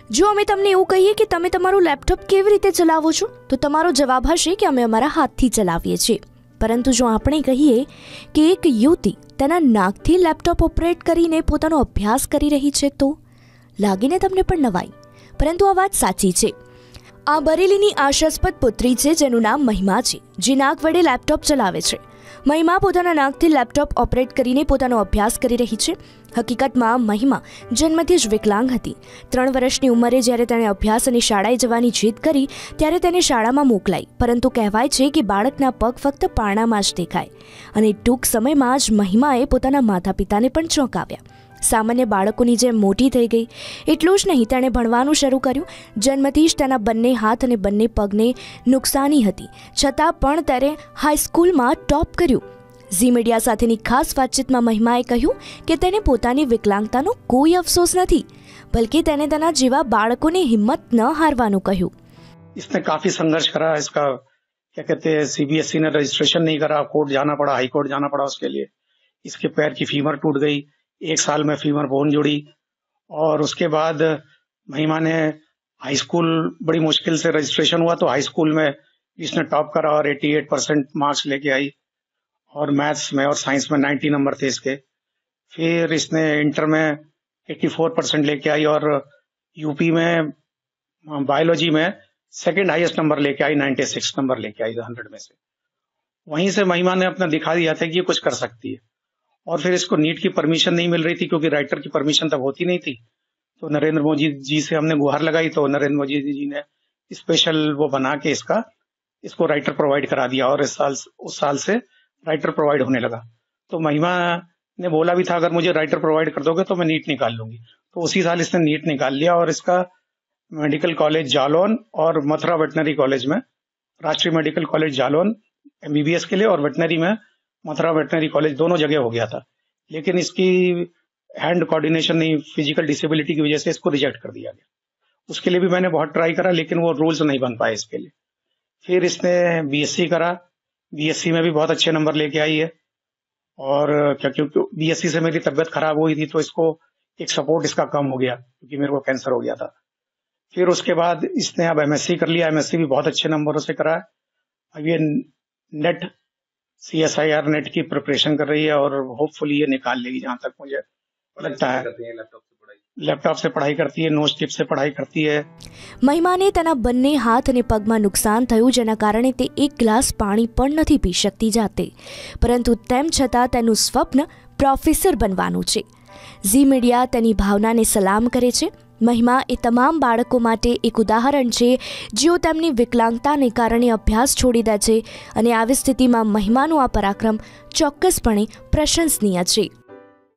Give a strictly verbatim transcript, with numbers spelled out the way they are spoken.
જો અમે તમને એવું કહીએ કે તમે તમારું લેપટોપ કેવી રીતે ચલાવો છો તો તમારો જવાબ હશે કે અમે અમારા હાથથી ચલાવીએ છીએ. પરંતુ જો આપણે કહીએ કે એક યુવતી તેના નાકથી લેપટોપ ઓપરેટ કરીને પોતાનો અભ્યાસ કરી રહી છે તો લાગીને તમને પણ નવાઈ, પરંતુ આ વાત સાચી છે. આ બરેલીની આશાસ્પદ પુત્રી છે જેનું નામ મહિમા છે, જે નાક વડે લેપટોપ ચલાવે છે. મહિમા પોતાના નાકથી લેપટોપ ઓપરેટ કરીને પોતાનો અભ્યાસ કરી રહી છે. હકીકતમાં મહિમા જન્મથી જ વિકલાંગ હતી. ત્રણ વર્ષની ઉંમરે જ્યારે તેણે અભ્યાસ અને શાળાએ જવાની જીદ કરી ત્યારે તેને શાળામાં મોકલાઈ. પરંતુ કહેવાય છે કે બાળકના પગ ફક્ત પારણામાં જ દેખાય અને ટૂંક સમયમાં જ મહિમાએ પોતાના માતા પિતાને પણ ચોંકાવ્યા. સામાન્ય બાળકોની જેમ મોટી થઈ ગઈ. એટલું જ નહીં, તેણે ભણવાનું શરૂ કર્યું. જન્મથી જ તેના બંને હાથ અને બંને પગને નુકસાની હતી, છતાં પણ તેણે હાઈસ્કૂલમાં ટોપ કર્યું. ઝી મીડિયા સાથેની ખાસ વાતચીતમાં મહિમાએ કહ્યું કે તેને પોતાની વિકલાંગતાનો કોઈ અફસોસ નથી, બલ્कि તેને તેના જેવા બાળકોને હિંમત ન હારવાનું કહ્યું. इसने काफी संघर्ष करा. इसका क्या कहते हैं सीबीएसई ने रजिस्ट्रेशन नहीं करा, कोर्ट जाना पड़ा, हाई कोर्ट जाना पड़ा उसके लिए. इसके पैर की फीमर टूट गई, एक साल में फीमर बोन जुड़ी और उसके बाद महिमा ने हाई स्कूल बड़ी मुश्किल से रजिस्ट्रेशन हुआ तो हाई स्कूल में इसने टॉप करा और अठासी परसेंट मार्क्स लेके आई और मैथ्स में और साइंस में नब्बे नंबर थे इसके. फिर इसने इंटर में चौरासी परसेंट लेके आई और यूपी में बायोलॉजी में सेकंड हाईएस्ट नंबर लेके आई, छियानवे नंबर लेके आई सौ में से. वहीं से महिमा ने अपना दिखा दिया था कि ये कुछ कर सकती है. और फिर इसको नीट की परमिशन नहीं मिल रही थी क्योंकि राइटर की परमिशन तब होती नहीं थी. तो नरेंद्र मोदी जी से हमने गुहार लगाई तो नरेंद्र मोदी जी ने स्पेशल वो बना के इसका इसको राइटर प्रोवाइड करा दिया और इस साल उस साल से राइटर प्रोवाइड होने लगा. तो महिमा ने बोला भी था अगर मुझे राइटर प्रोवाइड कर दोगे तो मैं नीट निकाल लूंगी. तो उसी साल इसने नीट निकाल लिया और इसका मेडिकल कॉलेज जालौन और मथुरा वेटनरी कॉलेज में, राष्ट्रीय मेडिकल कॉलेज जालौन एमबीबीएस के लिए और वेटनरी में मथुरा वेटनरी कॉलेज, दोनों जगह हो गया था. लेकिन इसकी हैंड कोऑर्डिनेशन नहीं, फिजिकल डिसेबिलिटी की वजह से इसको रिजेक्ट कर दिया गया. उसके लिए भी मैंने बहुत ट्राई करा लेकिन वो रूल्स नहीं बन पाए इसके लिए. फिर इसने बीएससी करा, बीएससी में भी बहुत अच्छे नंबर लेके आई है. और क्या क्योंकि बीएससी से मेरी तबीयत खराब हुई थी तो इसको एक सपोर्ट इसका कम हो गया क्योंकि मेरे को कैंसर हो गया था. फिर उसके बाद इसने अब एमएससी कर लिया. एमएससी भी बहुत अच्छे नंबरों से करा. अब ये NET C S I R NET की प्रिपरेशन कर रही है और होपफुली ये निकाल लेगी जहां तक मुझे लगता है. લેપટોપ से पढ़ाई करती है, नोट टिप से पढ़ाई करती है. મહિમાને તેના બંને હાથ અને પગમાં નુકસાન થયું જેના કારણે તે એક ગ્લાસ પાણી પણ નથી પી શકતી જાતે. પરંતુ તેમ છતાં તેનું સ્વપ્ન પ્રોફેસર બનવાનું છે. ઝી મીડિયા તેની ભાવનાને સલામ કરે છે. મહિમા એ તમામ બાળકો માટે એક ઉદાહરણ છે જેઓ તેમની વિકલાંગતાને કારણે અભ્યાસ છોડી દે છે અને આવી સ્થિતિમાં મહિમાનું આ પરાક્રમ ચોક્કસપણે પ્રશંસનીય છે.